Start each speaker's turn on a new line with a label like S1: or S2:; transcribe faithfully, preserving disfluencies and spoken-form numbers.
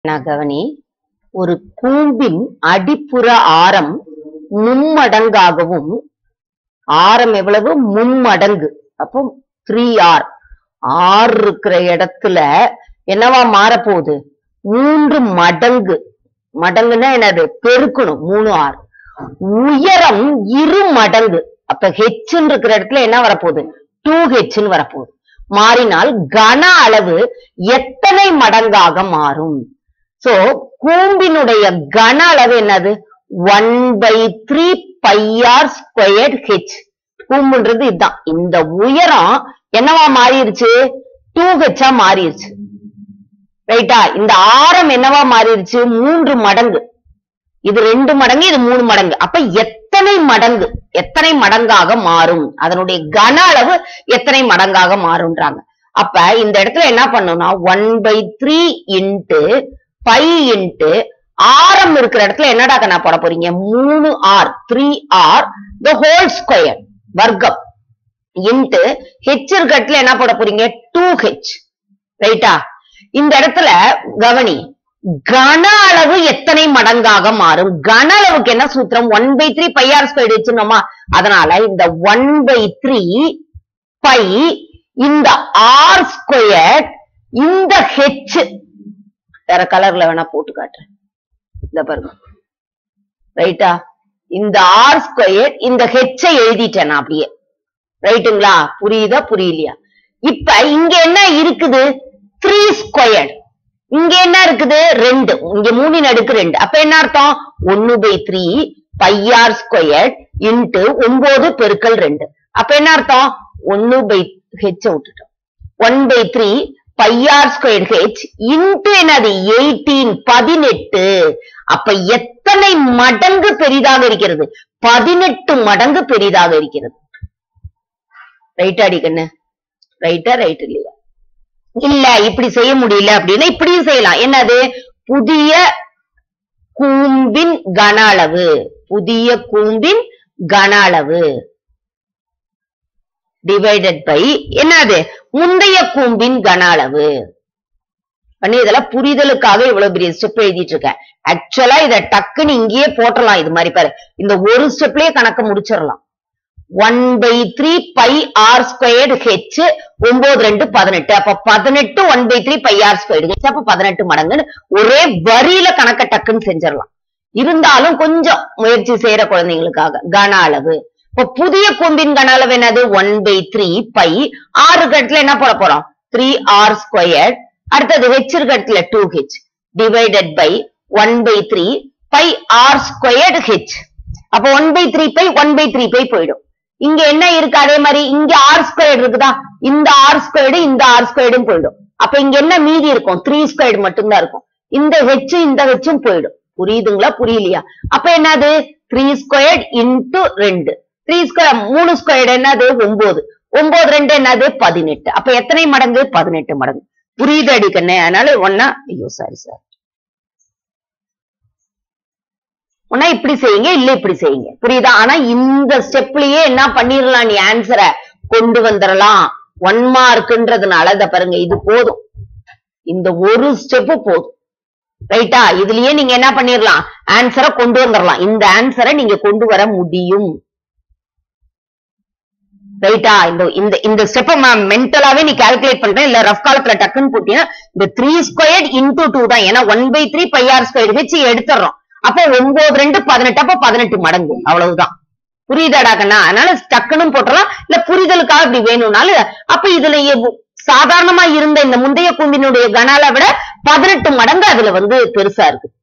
S1: கவனி, ஒரு கூம்பின் அடிப்புற ஆரம் மும்மடங்காகவும், ஆரம் எவ்வளவு? மும்மடங்கு. அப்போ த்ரீ ஆர். ஆர் இருக்கிற இடத்துல என்னவா மாறப்போகுது? மூன்று மடங்கு. மடங்குன்னா என்னது? பெருக்கணும். மூணு ஆர். உயரம் இரு மடங்கு. அப்ப ஹெச் இருக்கிற இடத்துல என்ன வரப்போகுது? டூ ஹெச்ன்னு வரப்போகுது. மாறினால் கன அளவு எத்தனை மடங்காக மாறும்? சோ கூம்பினுடைய கன அளவு என்னது? One by three pi R squared H. கூம்புன்றது இதுதான். இந்த உயரம் என்னவா மாறிடுச்சு? டூ ஹெச்சா மாறிடுச்சு. ரைட்டா? இந்த ஆரம் என்னவா மாறிடுச்சு? மூன்று மடங்கு. இது ரெண்டு மடங்கு, இது மூணு மடங்கு. அப்ப எத்தனை மடங்கு? எத்தனை மடங்காக மாறும்? அதனுடைய கன அளவு எத்தனை மடங்காக மாறும்ன்றாங்க. அப்ப இந்த இடத்துல என்ன பண்ணணும்னா one by three into pi into ஆரம் இருக்கிற இடத்துல என்னடா கண்ணா போட போறீங்க? மூணு R, three R the whole square, வர்க்கம், இன்ட்டு ஹெச் இருக்கிற இடத்துல என்ன போட போறீங்க? Two H. ரைட்டா? இந்த இடத்துல கவனி, கன அளவு எத்தனை மடங்காக மாறும்? கன அளவுக்கு என்ன சூத்திரம்? One by three pi R square வச்சுனோமா? அதனால இந்த ஒன் பை த்ரீ பை இந்த ஆர் ஸ்கொயர் இந்த ஹெச் வேற கலர்ல வேணா போட்டு காட்டுறேன். இந்த பாருங்க. ரைட்டா? இந்த ஆர் ஸ்கொயர் இந்த ஹெச்ச எழுதிட்டேன் அப்படியே. ரைட்டுங்களா? புரியுதா புரியலையா? இப்ப இங்க என்ன இருக்குது? Three square. இங்க என்ன இருக்குது? ரெண்டு. இங்க மூணின் அடுக்கு ரெண்டு. அப்ப என்ன அர்த்தம்? ஒன்னு by three pi R square into ஒன்பது பெருக்கல் ரெண்டு. அப்ப என்ன அர்த்தம்? ஒன்னு பை ஹெச் விட்டுட்டோம். One by three pi R square H into என்னது? எயிட்டீன், பதினெட்டு. அப்ப எத்தனை மடங்கு பெரிதாக இருக்கிறது? பதினெட்டு மடங்கு பெரிதாக இருக்கிறது. ரைட்டா அடிக்கண்ணு? ரைட்டா? ரைட் இல்லையா? இல்ல இப்படி செய்ய முடியல அப்படின்னா இப்படியும் செய்யலாம். என்னது? புதிய கூம்பின் கன அளவு, புதிய கூம்பின் கன அளவு டிவைடட் பை என்னது? முந்தைய கூம்பின் கன அளவு. பண்ணி இதெல்லாம் புரிதலுக்காக இவ்வளவு பெரிய ஸ்டெப் எழுதிட்டு இருக்கேன். ஆக்சுவலா இத டக்குன்னு இங்கேயே போட்டலாம். இது மாதிரி பாரு, இந்த ஒரு ஸ்டெப்லயே கணக்க முடிச்சிடலாம். One by three pi R squared H, ஒன்பது ரெண்டு பதினெட்டு. அப்ப பதினெட்டு one by three pi R squared H, அப்ப பதினெட்டு மடங்குன்னு ஒரே வரியில கணக்க டக்குன்னு செஞ்சிடலாம். இருந்தாலும் கொஞ்சம் முயற்சி செய்யற குழந்தைங்களுக்காக கன அளவு. இப்ப புதிய கூம்பின் கன அளவு என்னது? ஒன் பை த்ரீ பை ஆறு கட்டத்துல என்ன போட போறோம்? Three R square. அடுத்தது ஹெச் கட்டத்துல two H divided by one by three pi R squared H. அப்ப one by three pi one by three pi போயிடும். இங்க என்ன இருக்கு? அதே மாதிரி இங்க ஆர் ஸ்கொயர்டு இருக்குதா? இந்த ஆர் ஸ்கொயர்டு இந்த ஆர் ஸ்கொயர்டும் போயிடும். அப்ப இங்க என்ன மீதி இருக்கும்? த்ரீ ஸ்கொயர்டு மட்டும்தான் இருக்கும். இந்த ஹெச் இந்த ஹெச்சும் போயிடும். புரியுதுங்களா புரியலையா? அப்ப என்னது? த்ரீ ஸ்கொயர்டு இன்டு ரெண்டு. த்ரீ ஸ்கொயர் மூணு ஸ்கொயர்டு என்னது? ஒன்பது. ஒன்பது ரெண்டு என்னது? பதினெட்டு. அப்ப எத்தனை மடங்கு? பதினெட்டு மடங்கு. புரியுது அடிக்கண்ணே? அதனால ஒன்னா ஐயோ சாரி சார் ஒன்னா இப்படி செய்யுங்க, இல்ல இப்படி செய்யுங்க. புரியுதா? ஆனா இந்த ஸ்டெப்லயே என்ன பண்ணிடலாம்? நீ ஆன்சரை கொண்டு வந்துடலாம். ஒன் மார்க்ன்றதுனால இத பாருங்க, இது போதும். இந்த ஒரு ஸ்டெப் போதும். ரைட்டா? இதுலயே நீங்க என்ன பண்ணிடலாம்? ஆன்சரை கொண்டு வந்துடலாம். இந்த ஆன்சரை நீங்க கொண்டு வர முடியும். ரைட்டா? இந்த இந்த இந்த ஸ்டெப் மென்டலாவே நீ கால்குலேட் பண்ற, இல்ல ரஃப் காலத்துல டக்குன்னு போட்டீங்கன்னா இந்த த்ரீ ஸ்கொயர் இன்டூ டூ தான். ஏன்னா one by three pi R square வச்சு எடுத்துறோம். அப்ப ஒன்பது ரெண்டு பதினெட்டு. அப்ப பதினெட்டு மடங்கு. அவ்வளவுதான். புரியுதாடா கண்ணா? அதனால டக்குன்னு போட்டலாம். இல்ல புரிதலுக்காக இப்படி வேணும்னாலும் அப்ப இதுல சாதாரணமா இருந்த இந்த முந்தைய கூம்பினுடைய கன அளவை விட பதினெட்டு மடங்கு அதுல வந்து பெருசா இருக்கு.